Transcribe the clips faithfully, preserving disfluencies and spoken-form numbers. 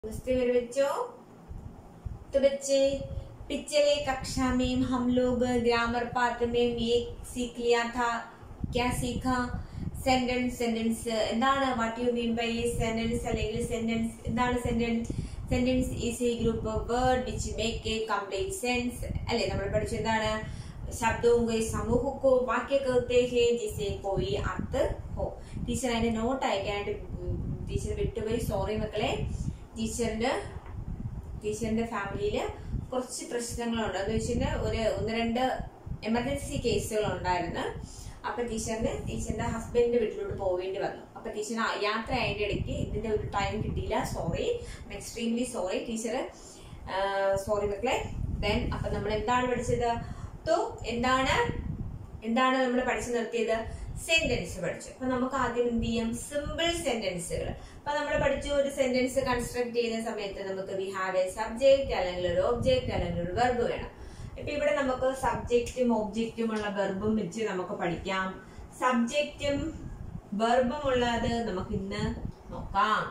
नमस्ते मेरे बच्चों। तो बच्चे पिछले कक्षा में हम लोग ग्रामर पार्ट में ये सीख लिया था। क्या सीखा? सेंटेंस सेंटेंस എന്താണ്? what you mean by sentence അല്ലെങ്കിൽ സെന്റൻസ് എന്താണ്? Sentence sentence is a group of word which make a complete sense അല്ലേ? നമ്മൾ പഠിച്ചത് എന്താണ്? शब्दों के समूह को वाक्य कहते हैं जिसे कोई अर्थ हो। ടീച്ചർ അതിന്റെ നോട്ട് അയക്കാനായിട്ട് ടീച്ചർ വിട്ടുപോയി, സോറി മക്കളെ. ടീച്ചറിന്റെ ടീച്ചറിന്റെ ഫാമിലിയില് കുറച്ച് പ്രശ്നങ്ങളുണ്ട്. എന്ന് വെച്ചാൽ ഒരു ഒന്ന് രണ്ട് എമർജൻസി കേസുകൾ ഉണ്ടായിരുന്നു. അപ്പൊ ടീച്ചറിന് ടീച്ചറിന്റെ ഹസ്ബൻഡിന്റെ വീട്ടിലോട്ട് പോവേണ്ടി വന്നു. അപ്പൊ ടീച്ചറിന് യാത്ര അതിന്റെ ഇടയ്ക്ക് ഇതിന്റെ ഒരു ടൈം കിട്ടിയില്ല. Sorry, extremely sorry teacher, sorry മക്കളെ. ദെൻ അപ്പൊ നമ്മൾ എന്താണ് പഠിച്ചത്? തോ എന്താണ് എന്താണ് നമ്മൾ പഠിച്ചു നിർത്തിയത്? സെന്റൻസ് പഠിച്ചു. അപ്പൊ നമുക്ക് ആദ്യം എന്ത് ചെയ്യാം? സിമ്പിൾ സെന്റൻസുകൾ. അപ്പൊ നമ്മൾ പഠിച്ചു, ഒരു സെന്റൻസ് കൺസ്ട്രക്ട് ചെയ്യുന്ന സമയത്ത് നമുക്ക് വി ഹാവ് എ സബ്ജക്ട് അല്ലെങ്കിൽ ഒരു ഒബ്ജക്ട് അല്ലെങ്കിൽ ഒരു വെർബ് വേണം. ഇപ്പൊ ഇവിടെ നമുക്ക് സബ്ജക്റ്റും ഒബ്ജക്റ്റും ഉള്ള വെർബും വെച്ച് നമുക്ക് പഠിക്കാം. സബ്ജക്റ്റും വെർബും ഉള്ളത് നമുക്ക് ഇന്ന് നോക്കാം.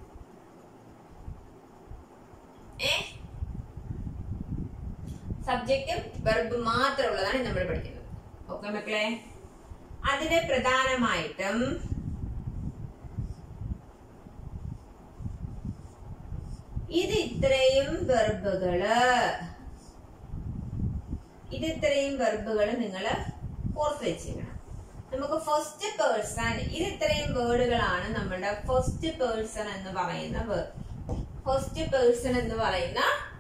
ഏ സബ്ജക്റ്റും വെർബും മാത്രമുള്ളതാണ് നമ്മൾ പഠിക്കുന്നത്. ഓക്കെ മക്കളെ. അതിന് പ്രധാനമായിട്ടും ഇത് ഇത്രയും വെർബുകള് ഇത് ഇത്രയും വെർബുകള് നിങ്ങൾ ഓർത്ത് വെച്ചിരിക്കണം. നമുക്ക് ഫസ്റ്റ് പേഴ്സൺ, ഇത് ഇത്രയും വേർഡുകളാണ് നമ്മുടെ ഫസ്റ്റ് പേഴ്സൺ എന്ന് പറയുന്ന വേർഡ്. ഫസ്റ്റ് പേഴ്സൺ എന്ന് പറയുന്ന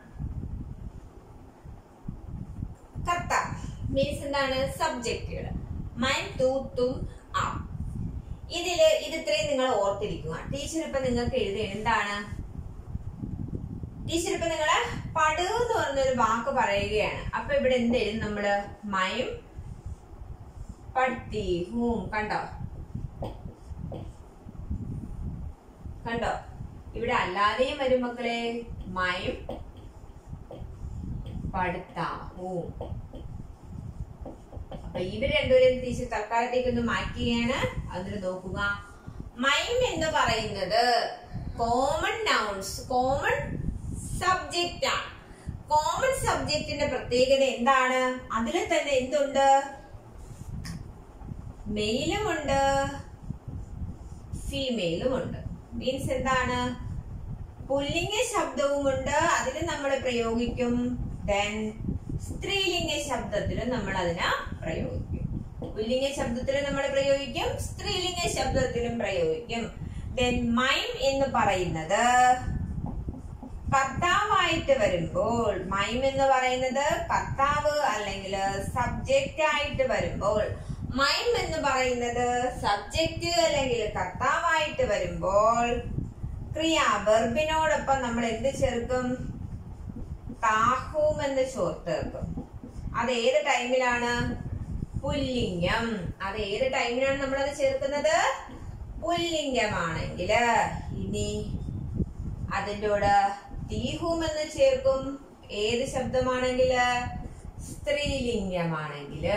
കർത്ത മീൻസ് എന്താണ്? സബ്ജക്റ്റുകൾ. മൈൻ, തു, തും, ആ. ഇതില് ഇത് ഇത്രയും നിങ്ങൾ ഓർത്തിരിക്കുക. ടീച്ചർ ഇപ്പൊ നിങ്ങൾക്ക് എഴുതുക എന്താണ്? ടീച്ചർ ഇപ്പൊ നിങ്ങള് പടു എന്ന് പറഞ്ഞൊരു വാക്ക് പറയുകയാണ്. അപ്പൊ ഇവിടെ എന്ത് എഴുതും നമ്മള്? മൈം, പട്ടി, ഹൂം. കണ്ടോ കണ്ടോ ഇവിടെ അല്ലാതെയും വരും മക്കളെ. മൈം, പടുത്ത, ഹൂം. അപ്പൊ ഇവർ രണ്ടുപേരും ടീച്ചർ തൽക്കാലത്തേക്ക് ഒന്ന് മാറ്റുകയാണ്. അതിന് നോക്കുക. മൈം എന്ന് പറയുന്നത് കോമൺ നൗൺസ്, കോമൺ സബ്ജക്റ്റ് ആണ്. കോമൺ സബ്ജക്റ്റിന്റെ പ്രത്യേകത എന്താണ്? അതിൽ തന്നെ എന്തുണ്ട്? മെയിലും ഉണ്ട്, ഫീമെയിലും ഉണ്ട്. മീൻസ് എന്താണ്? പുല്ലിംഗ ശബ്ദവും ഉണ്ട്, അതിൽ നമ്മൾ പ്രയോഗിക്കും. ദെൻ സ്ത്രീലിംഗ ശബ്ദത്തിലും നമ്മൾ അതിനെ പ്രയോഗിക്കും. പുല്ലിംഗ ശബ്ദത്തിലും നമ്മൾ പ്രയോഗിക്കും, സ്ത്രീലിംഗ ശബ്ദത്തിലും പ്രയോഗിക്കും. ദെൻ മൈം എന്ന് പറയുന്നത് കർത്താവായിട്ട് വരുമ്പോൾ, മൈം എന്ന് പറയുന്നത് കർത്താവ് അല്ലെങ്കിൽ സബ്ജക്റ്റ് ആയിട്ട് വരുമ്പോൾ, മൈം എന്ന് പറയുന്നത് സബ്ജക്റ്റ് അല്ലെങ്കിൽ കർത്താവായിട്ട് വരുമ്പോൾ ക്രിയാ വെർബിനോടൊപ്പം നമ്മൾ എന്ത് ചേർക്കും? താഹൂം എന്ന് ചേർത്തേക്കും. അത് ഏത് ടൈമിലാണ്? പുല്ലിംഗം. അത് ഏത് ടൈമിലാണ് നമ്മളത് ചേർക്കുന്നത്? പുല്ലിംഗമാണെങ്കില്. ഇനി അതിൻ്റെ കൂടെ തീഹൂം എന്ന് ചേർക്കും. ഏത് ശബ്ദമാണെങ്കില്? സ്ത്രീലിംഗമാണെങ്കില്.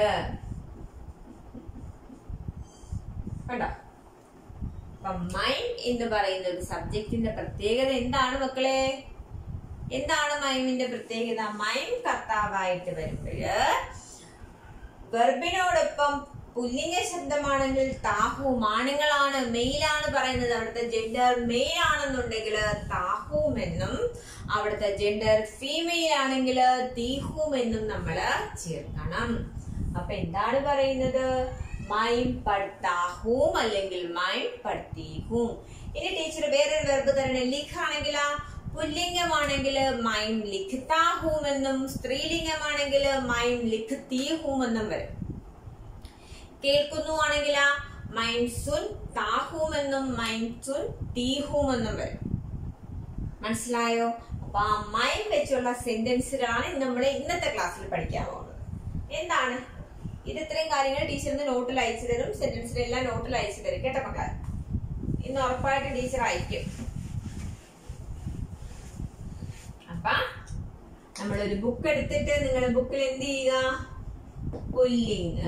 കണ്ടോ? അപ്പൊ മൈം എന്ന് പറയുന്ന ഒരു സബ്ജക്റ്റിന്റെ പ്രത്യേകത എന്താണ് മക്കളെ? എന്താണ് മൈമിന്റെ പ്രത്യേകത? മൈം കർത്താവായിട്ട് വരുമ്പോഴ് വെർബിനോടൊപ്പം പുല്ലിംഗ ശബ്ദമാണെങ്കിൽ താഹൂം, ആണുങ്ങളാണ്, മെയിലാണ് പറയുന്നത്. അവിടുത്തെ ജെൻഡർ മെയിൽ ആണെന്നുണ്ടെങ്കിൽ താഹൂം എന്നും, അവിടുത്തെ ജെൻഡർ ഫീമെയിൽ ആണെങ്കിൽ തീഹൂം എന്നും നമ്മള് ചേർക്കണം. അപ്പൊ എന്താണ് പറയുന്നത്? മൈം പടുത്താഹൂം അല്ലെങ്കിൽ മൈം പടുത്തീഹൂം. ഇനി ടീച്ചർ വേറൊരു വെർബ് തരണേ. ലിഖാണെങ്കിൽ പുല്ലിംഗമാണെങ്കിൽ മൈം ലിഖ്താഹൂം എന്നും, സ്ത്രീലിംഗമാണെങ്കിൽ മൈം ലിഖ്തീഹൂം എന്നും വരും. കേൾക്കുന്നു ആണെങ്കിൽ മൈം സുൻ താഹൂം എന്നും മൈം സുൻ തീഹൂം എന്നും വരും. മനസ്സിലായോ? അപ്പൊ ആ മൈം വെച്ചുള്ള സെന്റൻസുകളാണ് നമ്മൾ ഇന്നത്തെ ക്ലാസ്സിൽ പഠിക്കാൻ പോകുന്നത്. എന്താണ് ഇത്? ഇത്രയും കാര്യങ്ങൾ ടീച്ചറിന് നോട്ടിൽ അയച്ചു തരും. സെന്റൻസിലെല്ലാം നോട്ടിൽ അയച്ചു തരും കേട്ടോ മക്കളെ. ഇന്ന് ഉറപ്പായിട്ട് ടീച്ചർ അയക്കും. അപ്പൊ നമ്മളൊരു ബുക്ക് എടുത്തിട്ട് നിങ്ങളുടെ ബുക്കിൽ എന്ത് ചെയ്യുക? പുല്ലിംഗ്,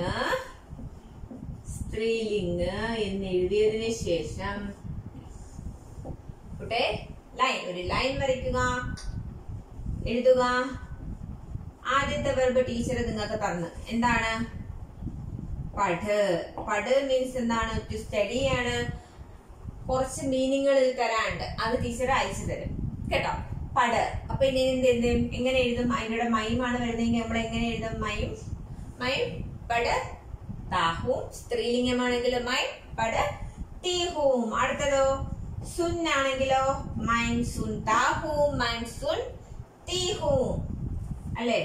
സ്ത്രീലിംഗ് എന്ന് എഴുതിയതിന് ശേഷം ലൈൻ. ഒരു ലൈൻ വരയ്ക്കുക, എഴുതുക. ആദ്യത്തെ വെർബ് ടീച്ചർ നിങ്ങൾക്ക് തന്നു. എന്താണ്? പഠ്. പഠ് മീൻസ് എന്താണ്? ടു സ്റ്റഡി ആണ്. കുറച്ച് മീനിങ്ങുകളിൽ തരാണ്ട് അത് ടീച്ചർ അയച്ചു തരും കേട്ടോ. പഠ്. അപ്പൊ ഇനി എന്ത് എന്തും എങ്ങനെ എഴുതും? അതിന്റെ മൈമാണ് വരുന്നതെങ്കിൽ നമ്മൾ എങ്ങനെ എഴുതും? മൈം. മൈം പഠ് താഹൂം. സ്ത്രീലിംഗമാണെങ്കിലോ മൈം പഠ് തീഹൂം. അടുത്തതോ സുൻ ആണെങ്കിലോ മൈം സുൻ താഹൂം, മൈം സുൻ തീഹൂം അല്ലേ?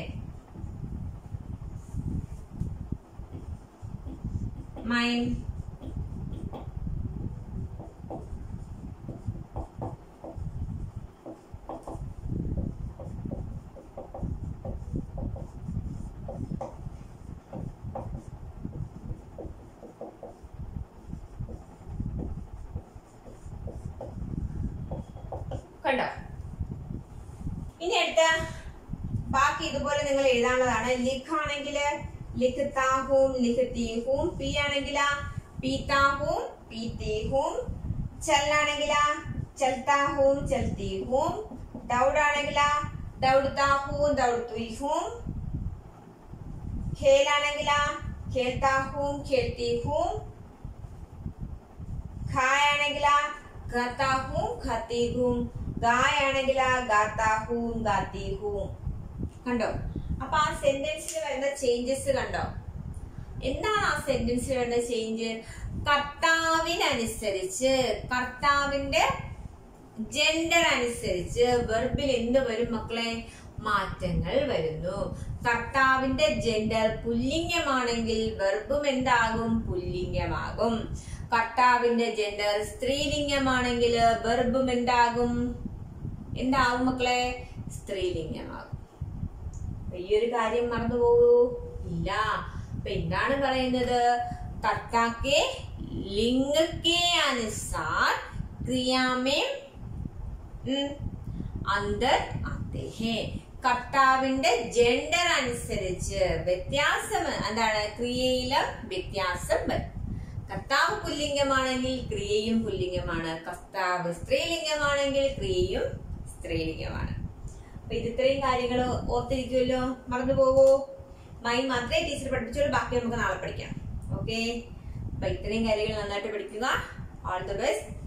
മൈം കണ്ടോ? ഇനി അടുത്ത ബാക്കി ഇതുപോലെ നിങ്ങൾ എഴുതാനുള്ളതാണ്. ലിഖ് ആണെങ്കിൽ ലിഖ് താഹൂം, ലിഖ് തീഹൂം. പി ആണെങ്കിൽ പീതാഹൂം, പീതീഹൂം. ചൽ ആണെങ്കിൽ ചൽതാഹൂം, ചൽതീഹൂം. ദൗഡ് ആണെങ്കിൽ ദൗഡ്താഹൂം, ദൗഡ്തീഹൂം. ഖേൽ ആണെങ്കിൽ ഖേൽതാഹൂം, ഖേൽതീഹൂം. ഖായ് ആണെങ്കിൽ ഖാതാഹൂം, ഖാതീഹൂം. ഗായ് ആണെങ്കിൽ ഗാതാഹൂം, ഗാതീഹൂം. കണ്ടോ? അപ്പൊ ആ സെന്റൻസിൽ വരുന്ന ചേഞ്ചസ് കണ്ടോ? എന്താണ് ആ സെന്റൻസിൽ വരുന്ന ചേഞ്ച്? കർത്താവിനനുസരിച്ച്, കർത്താവിന്റെ ജെൻഡർ അനുസരിച്ച് വെർബിൽ എന്ത് വരും മക്കളെ? മാറ്റങ്ങൾ വരുന്നു. കർത്താവിന്റെ ജെൻഡർ പുല്ലിംഗമാണെങ്കിൽ വെർബും എന്താകും? പുല്ലിംഗമാകും. കർത്താവിന്റെ ജെൻഡർ സ്ത്രീലിംഗമാണെങ്കിൽ വെർബും എന്താകും? എന്താകും മക്കളെ? സ്ത്രീലിംഗമാകും. ഈ ഒരു കാര്യം മറന്നു പോകൂ ഇല്ല. അപ്പൊ എന്താണ് പറയുന്നത്? कर्ता के लिंग के अनुसार क्रिया में अंदर आते हैं. കർത്താവിന്റെ ജെൻഡർ അനുസരിച്ച് വ്യത്യാസം എന്താണ്? ക്രിയയിലും വ്യത്യാസം വരും. കർത്താവ് പുല്ലിംഗമാണെങ്കിൽ ക്രിയയും പുല്ലിംഗമാണ്. കർത്താവ് സ്ത്രീലിംഗമാണെങ്കിൽ ക്രിയയും സ്ത്രീലിംഗമാണ്. അപ്പൊ ഇത് ഇത്രയും കാര്യങ്ങൾ ഓർത്തിരിക്കുമല്ലോ, മറന്നു പോകൂ. മൈ മാത്രമേ ടീച്ചർ പഠിപ്പിച്ചോളൂ, ബാക്കി നമുക്ക് നാളെ പഠിക്കാം. ഓക്കെ, അപ്പൊ ഇത്രയും കാര്യങ്ങൾ നന്നായിട്ട് പഠിക്കുക. All the best.